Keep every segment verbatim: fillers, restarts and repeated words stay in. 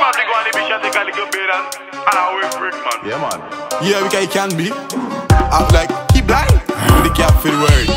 probably go on the mission, take a little bit and and I will break, man. Yeah, man. Yeah, we can, it can be. Act like he blind with the cap for the word.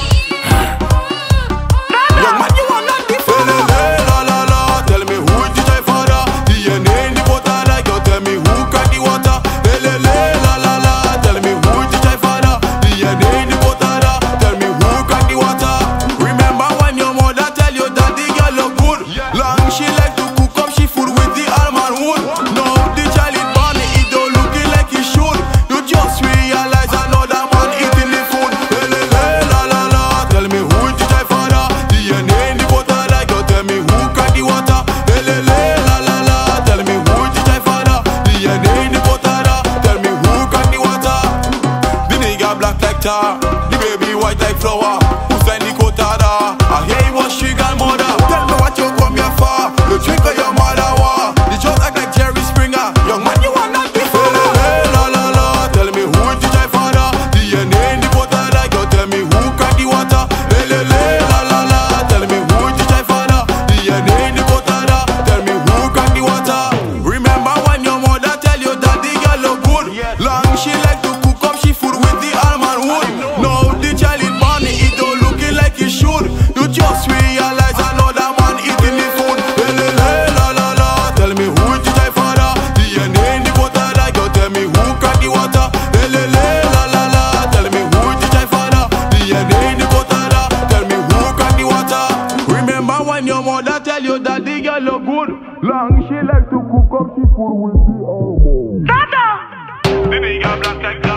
Young man, you want not the father. La la la, tell me who is the child father. D N A in the water, like you tell me who crack the water. La la la la, tell me who is the child father. D N A in the water, tell me who crack the water. Remember when your mother tell you that the girl look good? Long she like to cook up she food with the almond wood. Now the child is born, it don't looking like he should. You just realize another man eating the food. La la la la, tell me who is the child father. D N A in the water, like you tell me who crack the water. La la la la, tell me who is the child father. D N A in the water, tell me who crack the water. The nigga black like tar, the baby white like flower. Who signed the cotada? I hear he was sugar mother. Tell me what you come here for. You drink or your mother war. You just act like Jerry Springer. Young man, you want not be father. La la la, tell me who is the child father. D N A in the water, like you tell me who crack the water. La la la la, tell me who is the child father. D N A in the water, tell me who crack the water. Remember when your mother tell you that the girl look good? Long she like to cook up she food with the almond wood. Now the child is born, it don't looking like he should. You just realize another man eating the food. La la la, tell me who is the child father. D N A in the water, like you tell me who crack the water. La la la, tell me who is the child father. D N A in the water, tell me who crack the water. Remember when your mother tell you that the girl look good? Long she like to cook up she food with the almond. The nigga black like